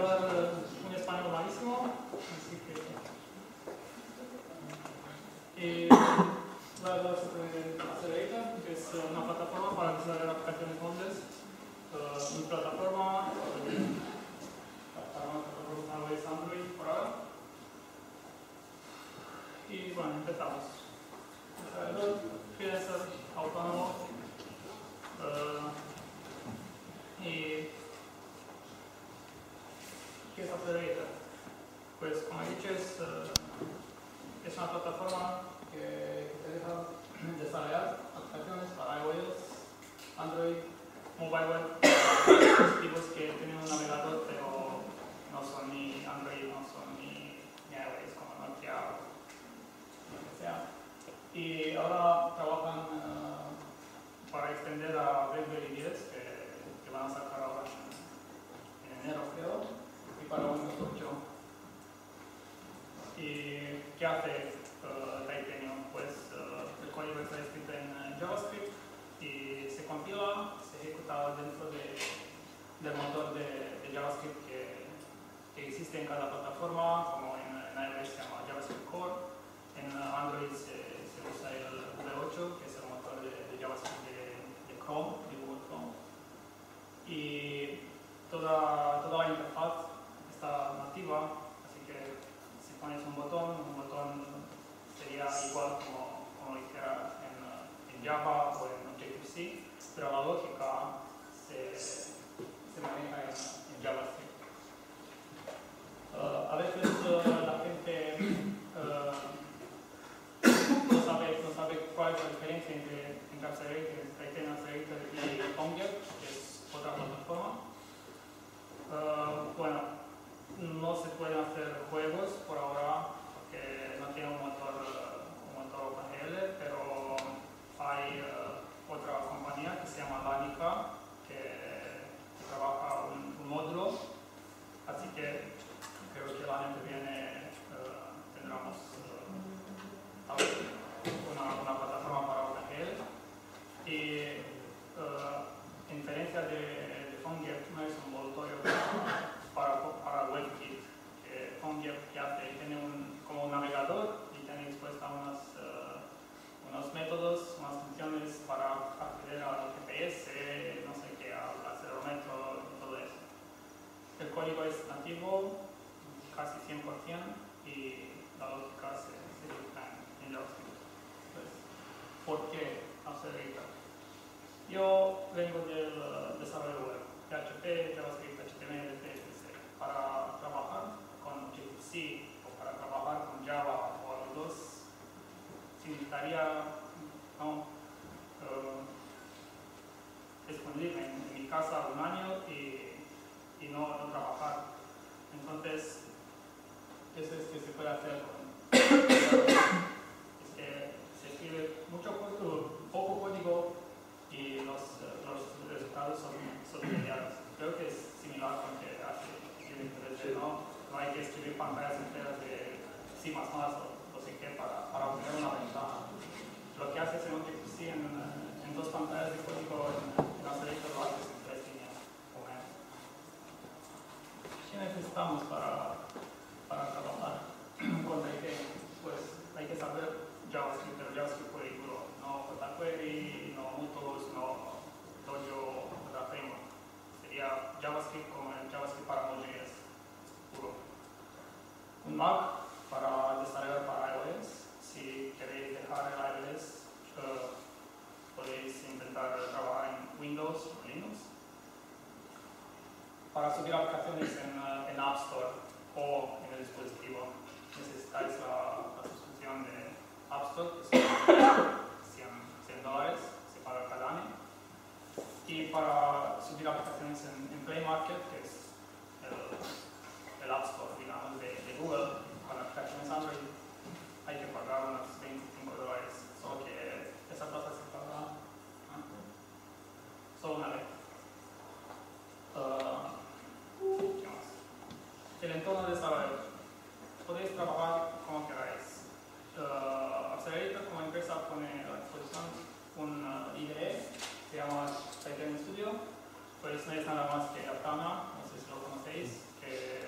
hablar un español malísimo, así que... voy a hablar sobre Accelerator, que es una plataforma para desarrollar aplicaciones móviles, una plataforma para iOS, Android por ahora. Y bueno, empezamos. El desarrollador quiere ser autónomo y ¿qué es Accelerator? Pues como he dicho, es una plataforma que te deja desarrollar aplicaciones para iOS, Android, mobile web, dispositivos que tienen un navegador pero no son ni Android, no son ni iOS como Nokia o lo que sea. Y ahora trabajan para extender a BlackBerry 10 que van a sacar ahora en enero creo, y para Windows 8. ¿Y qué hace Titanium? Pues el código está escrito en JavaScript y se compila, se ejecuta dentro del motor de JavaScript que existe en cada plataforma, como en iOS se llama JavaScript Core, en Android se usa el V8, que es el motor de JavaScript de Chrome, de Google Chrome. Y toda la interfaz está nativa, así que si pones un botón sería igual como lo hiciera en Java o en Objective-C, pero la lógica se maneja en JavaScript. A veces la gente no sabe cuál es la diferencia entre Accelerator y PhoneGap, que es otra plataforma. Bueno, no se pueden hacer juegos por ahora porque no tiene un motor OpenGL, pero hay otra compañía que se llama Lanica que trabaja un módulo, así que creo que el año que viene tendremos una plataforma para OpenGL. Y en diferencia de PhoneGap, no es un envoltorio para WebKit. PhoneGap que hace, tiene como un navegador y tiene expuesta unos métodos, unas funciones para acceder al GPS, no sé qué, al acelerómetro y todo eso. El código es nativo, casi 100%, y la lógica se ejecuta en JavaScript. Entonces, ¿por qué Accelerator? Yo vengo del desarrollo web, PHP, JavaScript, HTML, CSS. Para trabajar con Objective-C o para trabajar con Java o los dos, significaría disponible en mi casa un año y no trabajar. Entonces, eso es que se puede hacer es que se escribe poco código y los resultados son inmediatos. Creo que es similar con lo que hace Unity 3D, ¿no? No hay que escribir pantallas enteras de C++ o no sé qué para obtener una ventana. Lo que haces en Objective-C en dos pantallas de código en Accelerator lo haces en 3 líneas o menos. ¿Qué necesitamos para trabajar con Titanium? Pues hay que saber JavaScript, pero JavaScript puro y duro, no jQuery, no Mutos, no Dojo, otra framework. Sería JavaScript como el JavaScript para Node.js, puro. Un Mac para desarrollar para iOS. Si queréis dejar el iOS, podéis intentar trabajar en Windows o Linux. Para subir aplicaciones en App Store o en el dispositivo, necesitáis la suscripción de App Store, que son $100, se paga cada año. Y para subir aplicaciones en Play Market, que es el App Store, digamos, de Google, con aplicaciones Android, hay que pagar unos $25, solo que esa tasa se paga solo una vez. ¿Qué más? El entorno de desarrollo. Podéis trabajar como queráis. Accelerator como empresa pone a disposición un IDE, se llama Titanium Studio. Pues no es nada más que Aptana, no sé si lo conocéis, que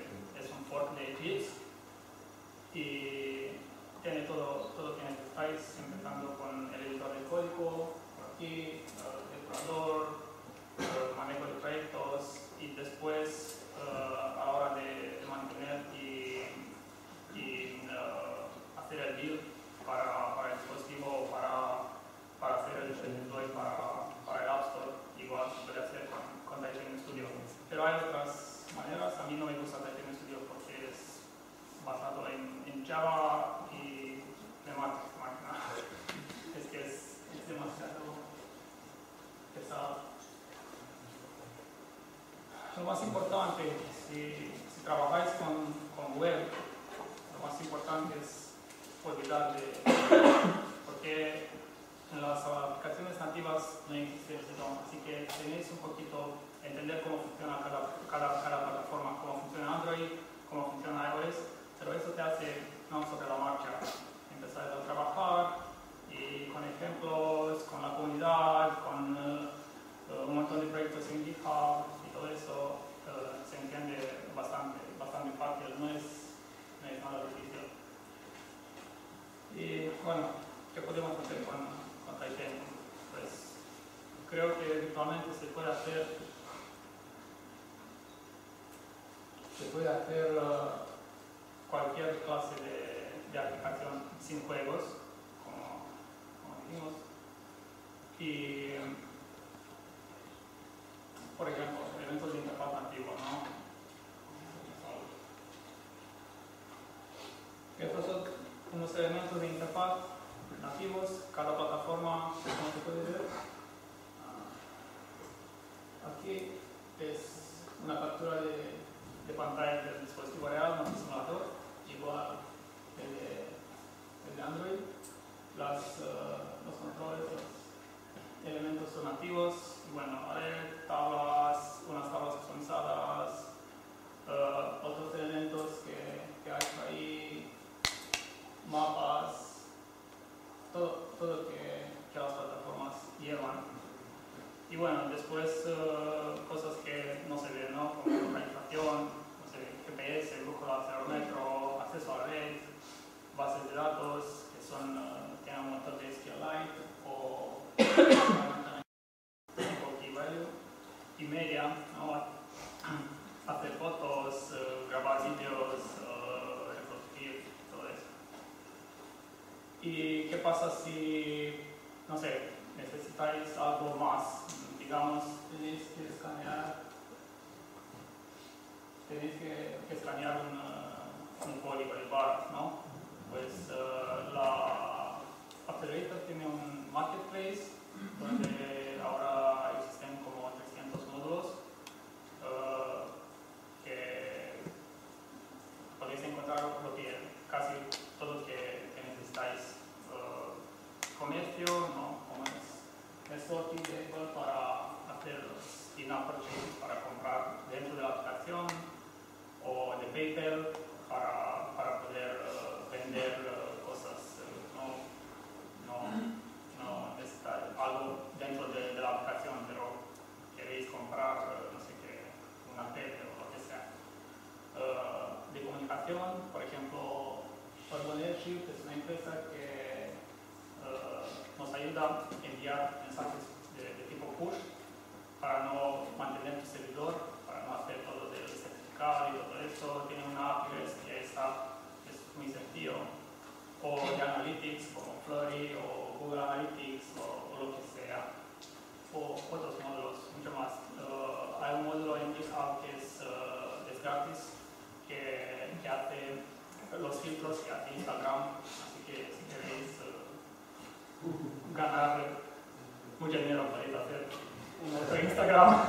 más importante, si trabajáis con web, lo más importante es olvidar porque en las aplicaciones nativas no existe ese DOM, así que tenéis un poquito entender cómo funciona cada plataforma, cómo funciona Android, cómo funciona iOS, pero eso te hace no sobre la marcha, empezar a trabajar y con ejemplos, con la comunidad, con un montón de proyectos en GitHub y todo eso se entiende bastante fácil, no es nada difícil. Y bueno, ¿qué podemos hacer con Titan? Pues creo que virtualmente se puede hacer cualquier clase de aplicación sin juegos, como dijimos. Y, por ejemplo, elementos de interfaz nativo, ¿no? Estos son unos elementos de interfaz nativos, cada plataforma, como se puede ver. Aquí es una captura de pantalla del dispositivo real, no es simulador, igual el de Android. Los controles, los elementos son nativos, bueno, hay tablas, unas tablas personalizadas, otros elementos que hay por ahí, mapas, todo que las plataformas llevan. Y bueno, después cosas que no se ven, ¿no? Como localización, no sé, GPS, brújula, acelerómetro, acceso a red, bases de datos que tienen un motor de SQLite o key value, y media, ¿no? Hacer fotos, grabar vídeos, reproducir, todo eso. ¿Y qué pasa si, no sé, necesitáis algo más? Digamos, tenéis que escanear un código de bar, ¿no? Pues la Accelerator tiene un marketplace donde ahora existen como 300 módulos que podéis encontrar casi todo lo que necesitáis. Comercio, ¿no? Como es sorting para hacer los in-app purchases, para comprar dentro de la aplicación, o de PayPal para poder vender cosas, no necesitar algo dentro de la aplicación, pero queréis comprar, no sé qué, una tele o lo que sea. De comunicación, por ejemplo, Urban Airship es una empresa que nos ayuda a enviar mensajes de tipo push para no mantener tu servidor, para no hacer todo del certificado y todo eso. Tiene una API que es muy sencillo, o de Analytics como Flurry o Google Analytics o lo que sea, o otros módulos, mucho más. Hay un módulo en GitHub que es gratis, que hace los filtros que hace Instagram, así que si queréis ganar mucho dinero podéis hacer un otro Instagram.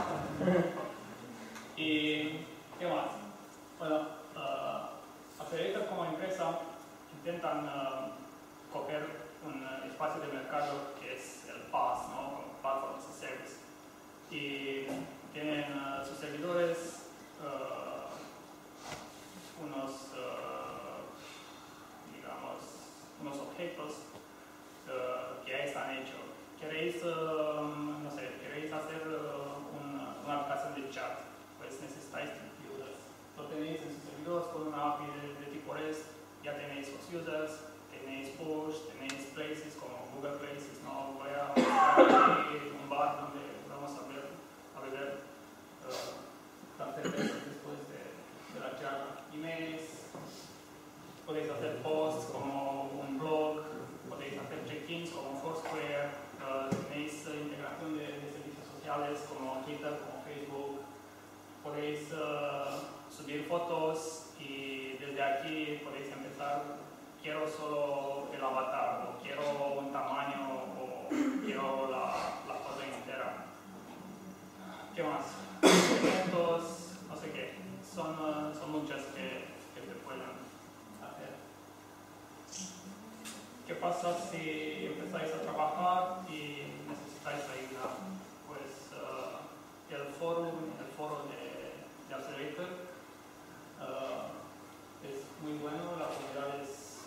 ¿Y qué más? Bueno, Accelerator como empresa intentan coger un espacio de mercado que es el PaaS, ¿no? Como Platform as a Service. Y tienen sus servidores, unos objetos que ya están hechos. Queréis, no sé, queréis hacer una aplicación de chat, pues necesitáis users. Lo tenéis en sus servidores con una API de tipo REST, ya tenéis los users, tenéis push, tenéis places como Google Places, ¿no? Voy a aquí un bar donde vamos a beber las cervezas después de la charla. Emails, podéis hacer posts como un blog, podéis hacer check-ins como Foursquare, tenéis integración de servicios sociales como Twitter, como Facebook, podéis subir fotos y desde aquí podéis empezar, quiero solo el avatar, o quiero un tamaño, o quiero la foto entera. ¿Qué más? Eventos, son muchas que se pueden hacer. ¿Qué pasa si empezáis a trabajar y necesitáis ayuda? Pues el foro de Accelerator es muy bueno, la comunidad es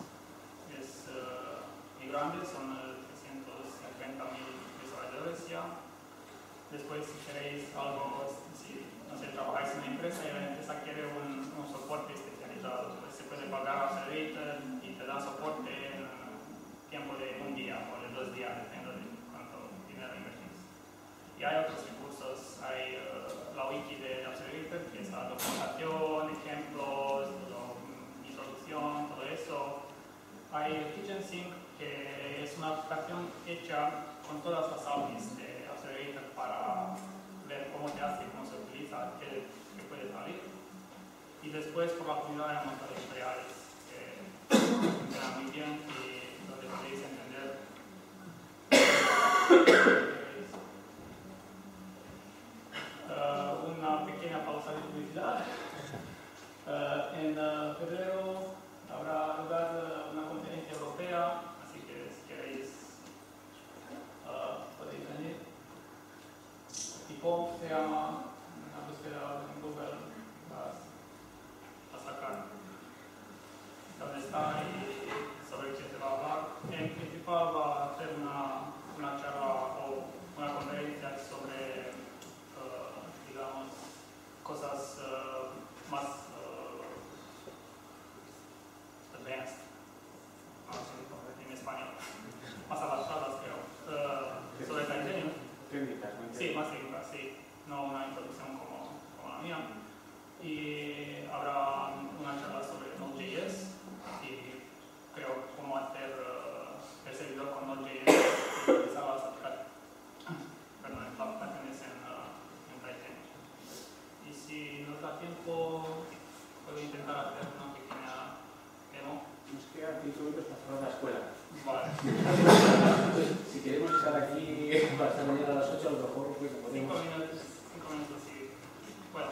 muy grande, son 350.000 desarrolladores ya. Después, si queréis algo, si no sé, trabajáis en una empresa y la empresa quiere un soporte especializado, pues se puede pagar Accelerator y te da soporte en tiempo de un día o de 2 días, depende de cuánto dinero invertís. Y hay otros recursos, hay la wiki de Accelerator, que es la documentación, ejemplos, introducción, todo eso. Hay el KitchenSink, que es una aplicación hecha con todas las APIs de Accelerator para ver cómo se hace, cómo se utiliza, qué puede salir. Y después por la comunidad hay un montón de tutoriales que funcionan muy bien y donde podéis entender. Una pequeña pausa de publicidad. En febrero habrá lugar una conferencia europea, así que si queréis podéis venir. Tipo se llama, una búsqueda en Google a sacar dónde está y sobre qué se va a hablar. En principal va a hacer una charla o una conferencia sobre, digamos, cosas más advanced, en español, más avanzadas creo, sobre el diseño. Técnicas, ¿no? Sí, más técnicas, sí, no una introducción como la mía. Y habrá una charla sobre Node.js y creo cómo hacer el servidor con Node.js y utilizar las aplicaciones en Python. Y si nos da tiempo, puedo intentar hacer una pequeña demo. Nos queda 5 minutos para cerrar la escuela. Vale. Si queremos estar aquí hasta mañana a las 8, a lo mejor pues, podemos... 5 minutos, sí. Bueno.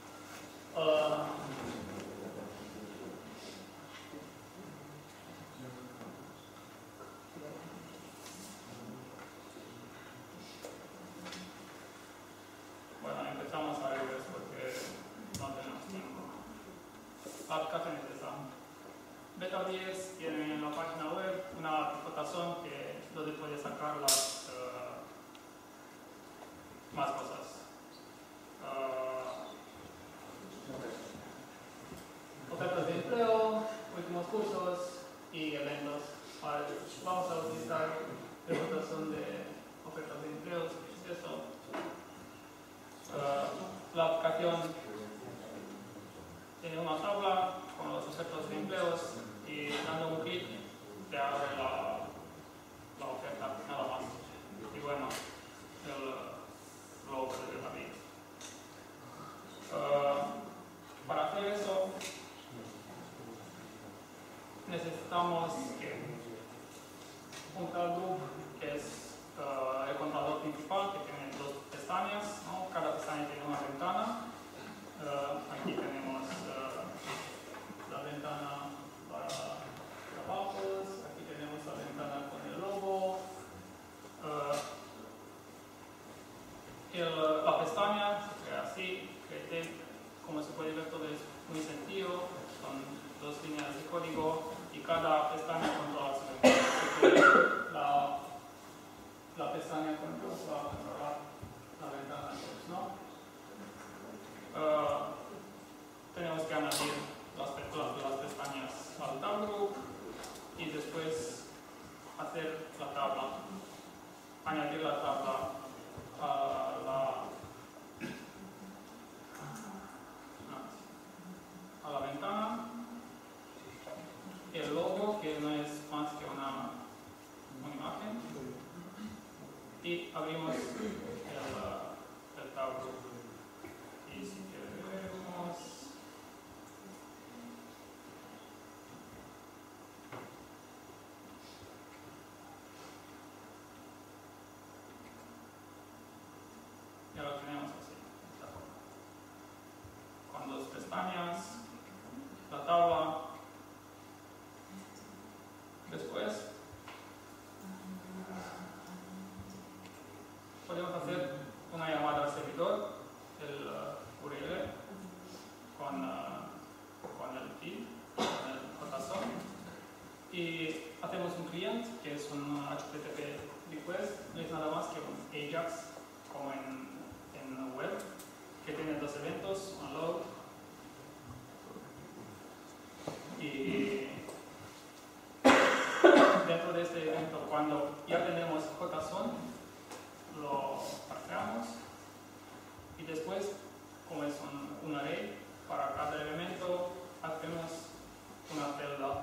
Bueno, empezamos a revés porque no tenemos tiempo. La aplicación es esa. Beta10 tiene en la página web una reputación donde puedes sacar más cosas. Ofertas de empleo, últimos cursos y eventos. Vamos a utilizar reputación de ofertas de empleo, ¿qué es eso? La aplicación tiene una tabla con los ofertas de empleos y dando un clic te abre la oferta, nada más. Y bueno, el logo de David. Para hacer eso necesitamos un tal group que es el contador principal, que tiene 2 pestañas, ¿no? Cada pestaña tiene una ventana. Aquí tenemos la ventana para trabajos, aquí tenemos la ventana con el logo. La pestaña se crea así, como se puede ver todo es muy sencillo, son 2 líneas de código y cada pestaña controla su ventana. La pestaña control va a controlar la ventana, ¿no? Tenemos que añadir las pestañas al tab group y después hacer la tabla, añadir la tabla a la ventana, el logo que no es más que una imagen y abrimos el tab group. Y si queremos ya lo tenemos así, con 2 pestañas. client, que es un HTTP request, no es nada más que un AJAX, como en web, que tiene dos eventos, un load y dentro de este evento, cuando ya tenemos JSON, lo parseamos y después, como es un array, para cada elemento hacemos una celda.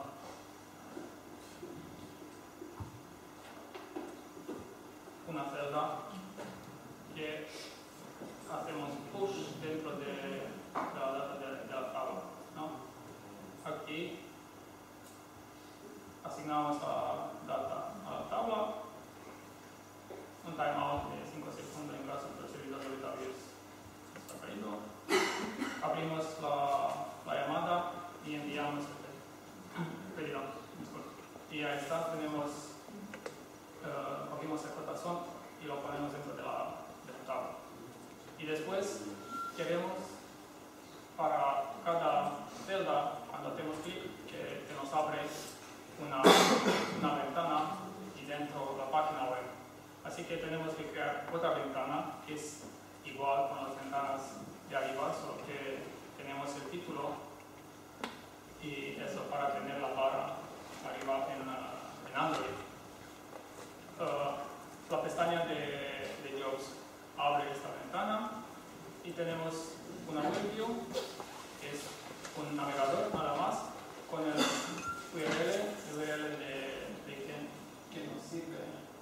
Que hacemos push dentro de la data de la tabla, ¿no? Aquí asignamos la data a la tabla, un timeout de 5 segundos en caso de que el servidor de database está caído. Abrimos la llamada y enviamos el pedido. Y ahí está, abrimos el JSON y lo ponemos dentro de la tabla. Y después queremos para cada celda, cuando hacemos clic, que nos abre una ventana y dentro la página web. Así que tenemos que crear otra ventana que es igual con las ventanas de arriba, solo que tenemos el título y eso para tener la barra arriba en Android. La pestaña de Jobs abre esta ventana y tenemos una web view, que es un navegador nada más, con el URL que nos sirve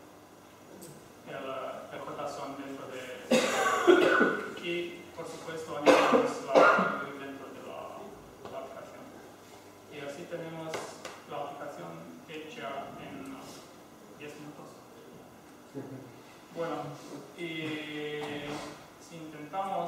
el JSON dentro de y por supuesto añadimos la web dentro de la aplicación. Y así tenemos la aplicación hecha en 10 minutos. Bueno, y si intentamos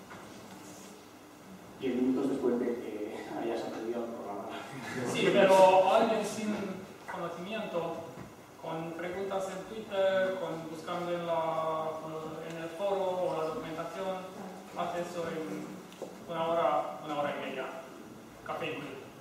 10 minutos después de que hayas aprendido a programar. Sí, pero alguien sin conocimiento, con preguntas en Twitter, buscando en el foro o la documentación, hace eso en una hora y media. Café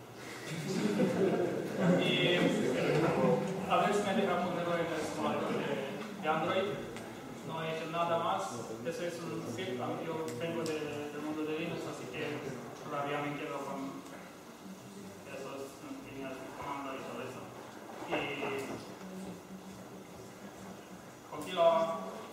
y a ver si me deja ponerlo en el simulador de Android. No he hecho nada más. Eso es un script. Yo vengo del mundo de Linux, así que todavía me quedo con esos líneas de comando y todo eso. Y compila.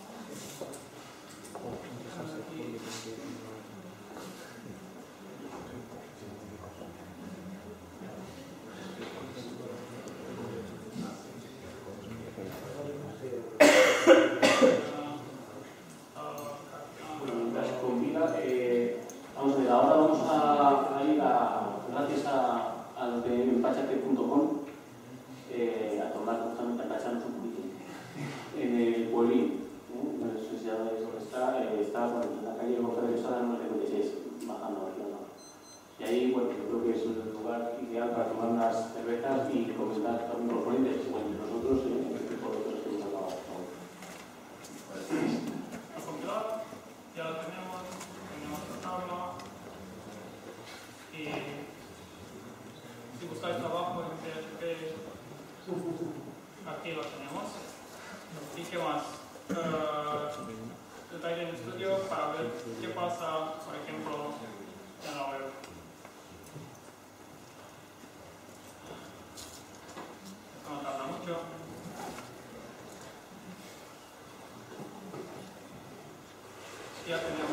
Mientras combina, vamos a ver, ahora vamos a ir gracias a los de empachate.com a tomar justamente, a cacharnos un poquito en el pueblín. No sé si sabéis dónde está bueno, en la calle González Sada, número 56, bajando hacia abajo. Y ahí, bueno, yo creo que es un lugar ideal para tomar unas cervezas y comentar también con los ponentes, bueno, nosotros este tipo de cosas que hemos hablado. A compilar, ya lo tenemos la tabla y si buscáis trabajo en PHP, aquí lo tenemos. ¿Y qué más? Detalle en Studio para ver qué pasa, por ejemplo, en la web. Esto no tarda mucho. Ya tenemos